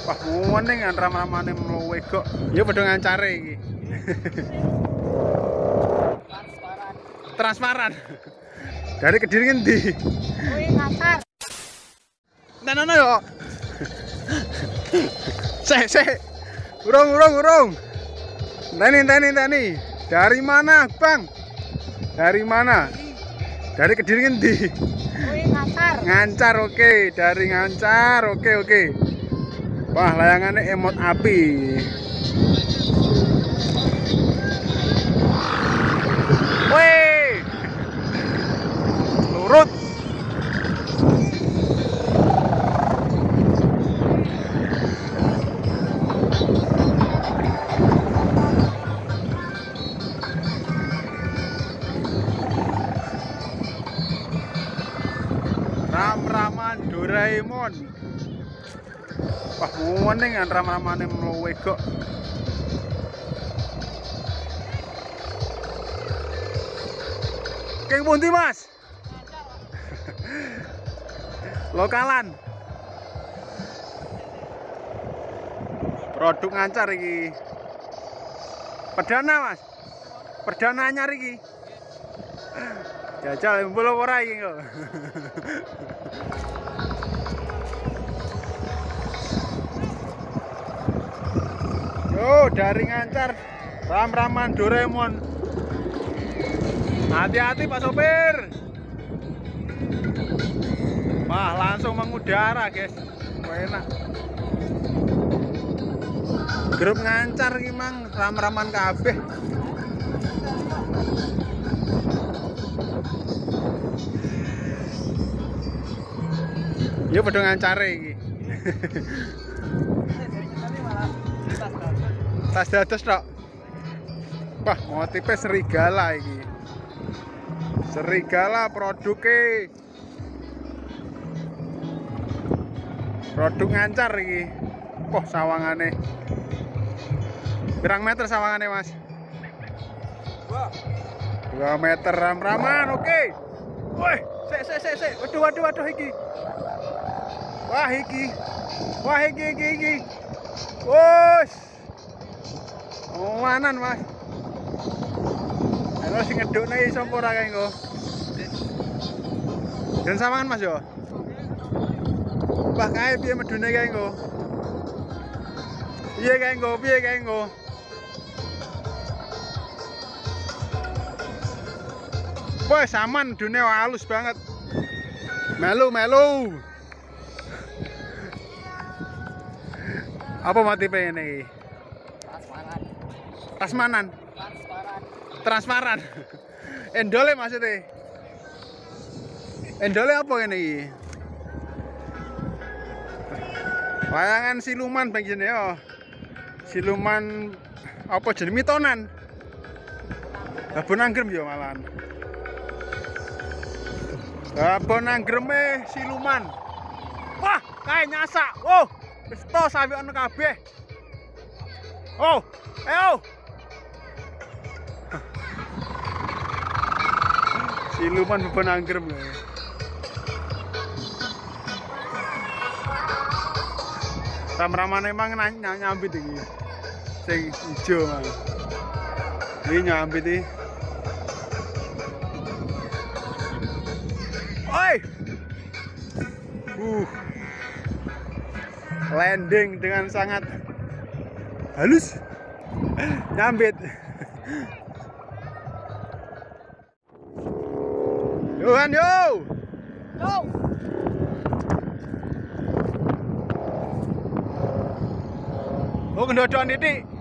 Wah, mending kan ram-ramane mluwe kok. Ya padha ngancare iki. Transparan. Dari Kediri ngendi? Kuwi kasar. Nanono yo. Sek. Urung. Tani. Dari mana, Bang? Dari mana? Dari Kediri ngendi? Kuwi kasar. Ngancar, oke. Dari Ngancar, oke. Wah, layangannya emot api. Wih, lurut. Ram-raman Doraemon. Wah, mending kan ram-ramane mluwe kok. Keng pundi, Mas? Lokalan. Produk Ngancar iki. Perdana, Mas. Perdana anyar iki. Jajal mbul ora iki kok. Yo, dari Ngancar ram-raman Doraemon. Hati-hati Pak sopir. Wah, langsung mengudara, guys. Wah, enak. Grup Ngancar iki mang ram-raman kabeh. Ya padha ngancare iki. Tas dados tok. Wah, motifnya serigala iki. Serigala produk Ngancar iki. Wah, sawangane. Berang meter sawangane, Mas? 2 meter ram-raman, oke. Woi, sik. Waduh iki. Wah, iki. Wos. Omanan, Mas. Kalau sing ngedukne iso apa ora kae engko? Dan sawangan, Mas yo. Wah, kae piye medune kae engko? Piye kae engko? Wah, saman medune halus banget. Melu. Apa motifnya ini? Tasmanan. Transparan. Endole maksudnya. Endole apa ini? Layangan siluman begini ya. Siluman apa jenis mitonan? Babon anggrem ya malahan. Babon anggreme siluman. Wah, kae nyasak. Wow, wis to sawi ana kabeh. Oh, ayo. Siluman babon anggrem. Ram-raman emang nyambit iki. Sing ijo, Mas. Iki nyambit iki. Oi. Landing dengan sangat halus. Nyambit. Yohan yo. Oh, kendodoan titik.